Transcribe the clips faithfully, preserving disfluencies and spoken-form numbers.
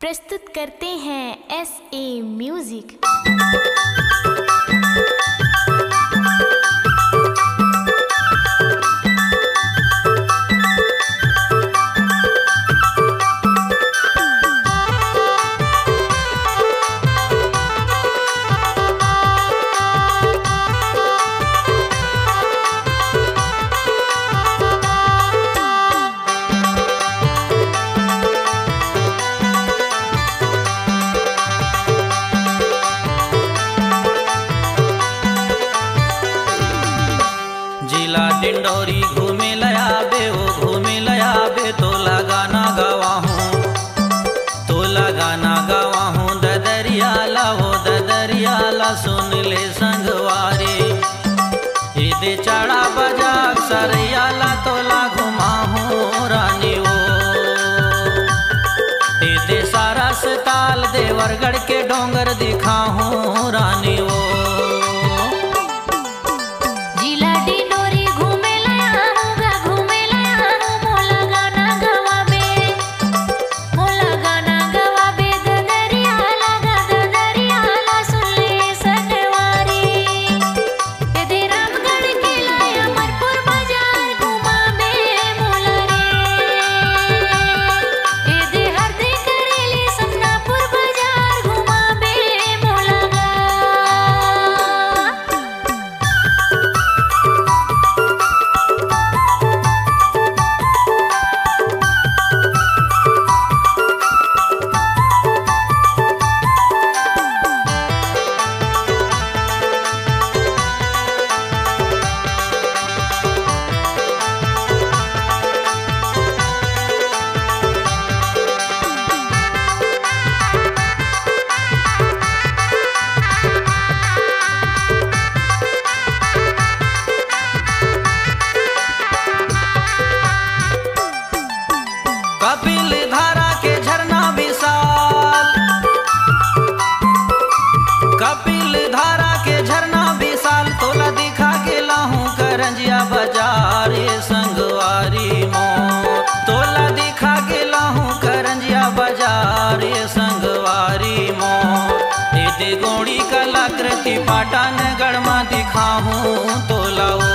प्रस्तुत करते हैं एस ए म्यूजिक। जिला डिंडोरी घूमे लया बे ओ घूमे लया बे तोला गाना गावा हूँ तोला गाना गावा हूँ ददरियाला हो ददरियाला सुन ले संगवारी ईदे चढ़ा बजा सरयाला तोला घुमा हूँ रानी वो ईदे सारा ताल देवरगढ़ के डोंगर दिखा हूँ रानी वो कपिल धारा के झरना विशाल कपिल धारा के झरना विशाल तोला दिखा गेला हूँ करंजिया बाजार ये संगवारी मोर तोला दिखा गेला हूँ करंजिया बाजार ये संगवारी मोर ये गोड़ी कलाकृति पाटन गढ़मा दिखा हूँ तोला वो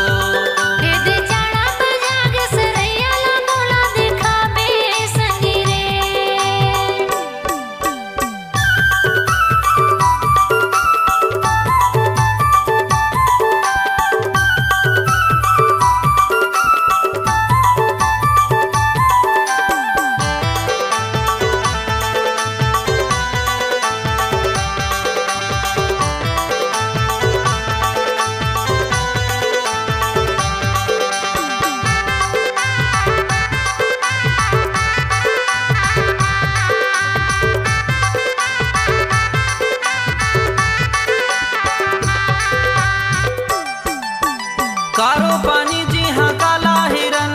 कारो पानी जी हाँ काला हिरन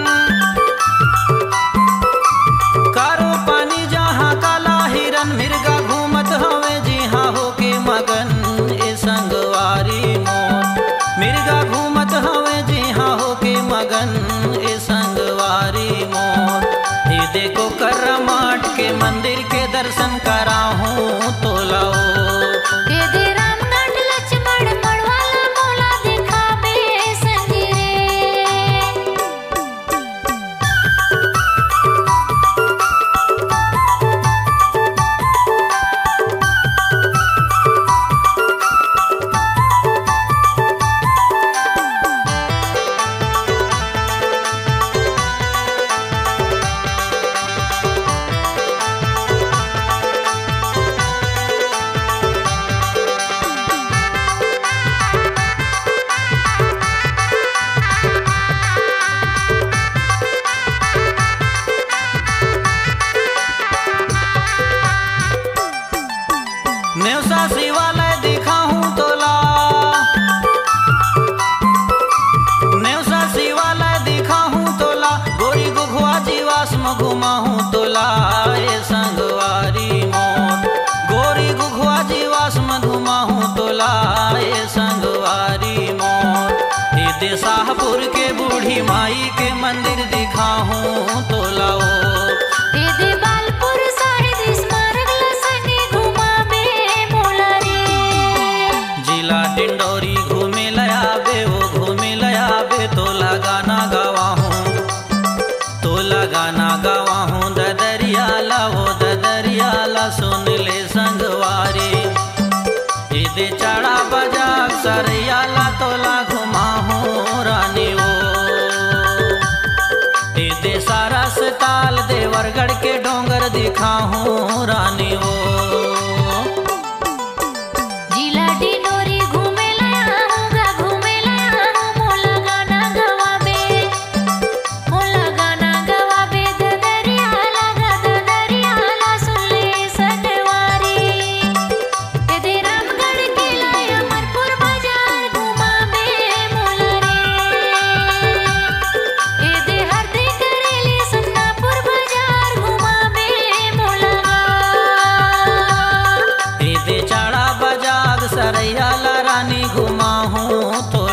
कारो पानी जहाँ काला हिरन मिर्गा घूमत हवे जी हाँ होके मगन ए संगवारी मोर मिर्गा घूमत हवे जी हाँ होके मगन ए संगवारी मोर ये देखो करमाट के मंदिर के दर्शन करा हूँ तोला नेवसा शिवालय दिखा हूँ तोला नेवसा शिवालय दिखा हूँ तोला गोरी गुघुआ जीवास में घुमा हूँ तोला ये संगवारी मोर गोरी गुघुआ जीवास में घुमा हूँ तोला ये संगवारी मोर ये शाहपुर के बूढ़ी माई के मंदिर दिखा हूँ तोला ओ बालपुर साहिद देखा हूँ रानी वो। जिला डिंडोरी घूमे लाया हूँगा, घूमे लाया हूँ, मोला गाना गवाबे, मोला गाना गवाबे, ददरिया लगा ददरिया ला सुन ले सटवारी। ए दे रामगढ़ किला अमरपुर बाजार घुमाबे मोला रे। ए दे हरदी करेली सुन्नापुर बाजार घुमाबे मोला। ए दे चाड़ा बाजार सरैया ला रानी घुमा हूँ तो